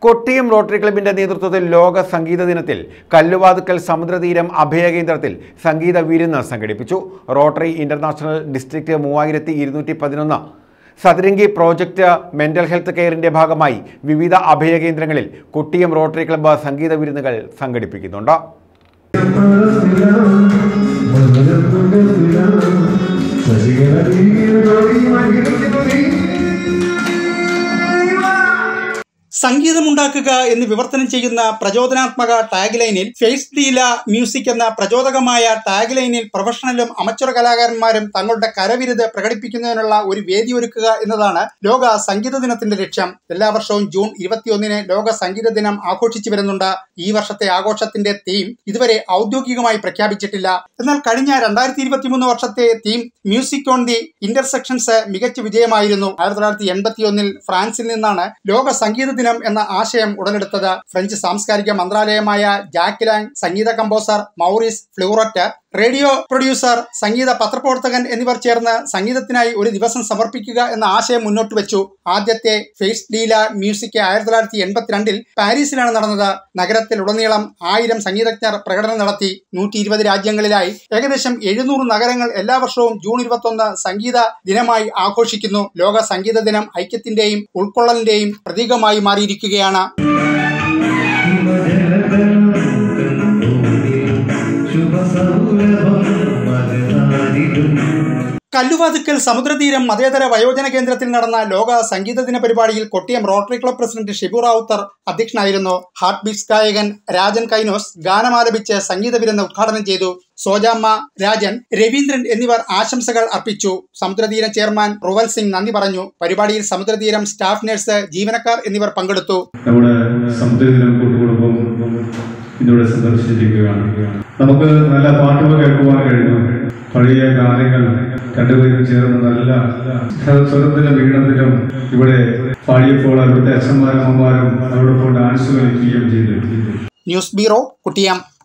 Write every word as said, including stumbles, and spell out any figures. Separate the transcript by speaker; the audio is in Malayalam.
Speaker 1: കൊട്ടിയം റോട്ടറി ക്ലബിന്റെ നേതൃത്വത്തിൽ ലോക സംഗീത ദിനത്തിൽ കല്ലുവാതുക്കൽ സമുദ്രതീരം അഭയകേന്ദ്രത്തിൽ സംഗീത വിരുന്ന് സംഘടിപ്പിച്ചു. റോട്ടറി ഇന്റർനാഷണൽ ഡിസ്ട്രിക്ട് മൂവായിരത്തി ഇരുന്നൂറ്റി പതിനൊന്ന് സതരംഗി പ്രോജക്റ്റ് മെന്റൽ ഹെൽത്ത് കെയറിന്റെ ഭാഗമായി വിവിധ അഭയകേന്ദ്രങ്ങളിൽ കൊട്ടിയം റോട്ടറി ക്ലബ്ബ് സംഗീത വിരുന്നുകൾ സംഘടിപ്പിക്കുന്നുണ്ട്.
Speaker 2: സംഗീതമുണ്ടാക്കുക എന്ന് വിവർത്തനം ചെയ്യുന്ന പ്രചോദനാത്മക ടാഗ് ലൈനിൽ ഫേസ് ഡീല മ്യൂസിക് എന്ന പ്രചോദകമായ ടാഗ് ലൈനിൽ പ്രൊഫഷണലും അമച്വർ കലാകാരന്മാരും തങ്ങളുടെ കരവിരുത് പ്രകടിപ്പിക്കുന്നതിനുള്ള ഒരു വേദി ഒരുക്കുക എന്നതാണ് ലോക സംഗീത ദിനത്തിന്റെ ലക്ഷ്യം. എല്ലാ വർഷവും ജൂൺ ഇരുപത്തിയൊന്നിന് ലോക സംഗീത ദിനം ആഘോഷിച്ചു വരുന്നുണ്ട്. ഈ വർഷത്തെ ആഘോഷത്തിന്റെ തീം ഇതുവരെ ഔദ്യോഗികമായി പ്രഖ്യാപിച്ചിട്ടില്ല. എന്നാൽ കഴിഞ്ഞ രണ്ടായിരത്തി ഇരുപത്തി മൂന്ന് വർഷത്തെ theme music on the intersections മികച്ച വിജയമായിരുന്നു. ആയിരത്തി തൊള്ളായിരത്തി എൺപത്തി ഒന്നിൽ ഫ്രാൻസിൽ നിന്നാണ് ലോക സംഗീത ദിനം എന്ന ആശയം ഉടലെടുത്തത്. ഫ്രഞ്ച് സാംസ്കാരിക മന്ത്രാലയമായ ജാക്ക് ലാങ്, സംഗീത composer Maurice Fleuret, radio producer, സംഗീത പത്രപ്രവർത്തകൻ എന്നിവർ ചേർന്ന് സംഗീതത്തിനായി ഒരു ദിവസം സമർപ്പിക്കുക എന്ന ആശയം മുന്നോട്ട് വെച്ചു. ആദ്യത്തെ ഫേസ് ഡീല മ്യൂസിക് ആയിരത്തി തൊള്ളായിരത്തി എൺപത്തിരണ്ടിൽ പാരീസിലാണ് നടന്നത്. നഗരത്തിലുടനീളം ആയിരം സംഗീതജ്ഞർ പ്രകടനം നടത്തി. നൂറ്റി ഇരുപത് രാജ്യങ്ങളിലായി ഏകദേശം എഴുന്നൂറ് നഗരങ്ങൾ എല്ലാ വർഷവും ജൂൺ ഇരുപത്തൊന്ന് സംഗീത ദിനമായി ആഘോഷിക്കുന്നു. ലോക സംഗീത ദിനം ഐക്യത്തിന്റെയും ഉൾക്കൊള്ളലിന്റെയും പ്രതീകമായി മാറിയിരിക്കുകയാണ്. കല്ലുവാതുക്കൽ സമുദ്രതീരം മതേതര വയോജന കേന്ദ്രത്തിൽ നടന്ന ലോക സംഗീത ദിന പരിപാടിയിൽ Kottiyam rotary club president Shibu Rawther അധ്യക്ഷനായിരുന്നു. ഹാർട്ട് ബീറ്റ്സ് ഗായകൻ രാജൻ കൈനോസ് ഗാനമാലപിച്ച് സംഗീത വിരുന്ന് ഉദ്ഘാടനം ചെയ്തു. സോജാമ്മ, രാജൻ, രവീന്ദ്രൻ എന്നിവർ ആശംസകൾ അർപ്പിച്ചു. സമുദ്രതീരം ചെയർമാൻ റുവൽ സിംഗ് നന്ദി പറഞ്ഞു. പരിപാടിയിൽ സമുദ്രതീരം സ്റ്റാഫ് നഴ്സ്, ജീവനക്കാർ എന്നിവർ പങ്കെടുത്തു.
Speaker 3: ഇന്നിവിടെ സന്ദർശിച്ചിരിക്കുകയാണ്. നമുക്ക് നല്ല പാട്ടുകൾ കേൾക്കുവാൻ കഴിഞ്ഞു. പഴയ ഗാനങ്ങൾ രണ്ടുപേരും ചേർന്ന് നല്ല സ്വരത്തിലും ഈണത്തിലും ഇവിടെ പാടിയപ്പോൾ അവിടുത്തെ അച്ഛന്മാരും അമ്മമാരും അവരോടൊപ്പം ഡാൻസ് കളിക്കുകയും ചെയ്തു.
Speaker 2: News bureau, Kottiyam.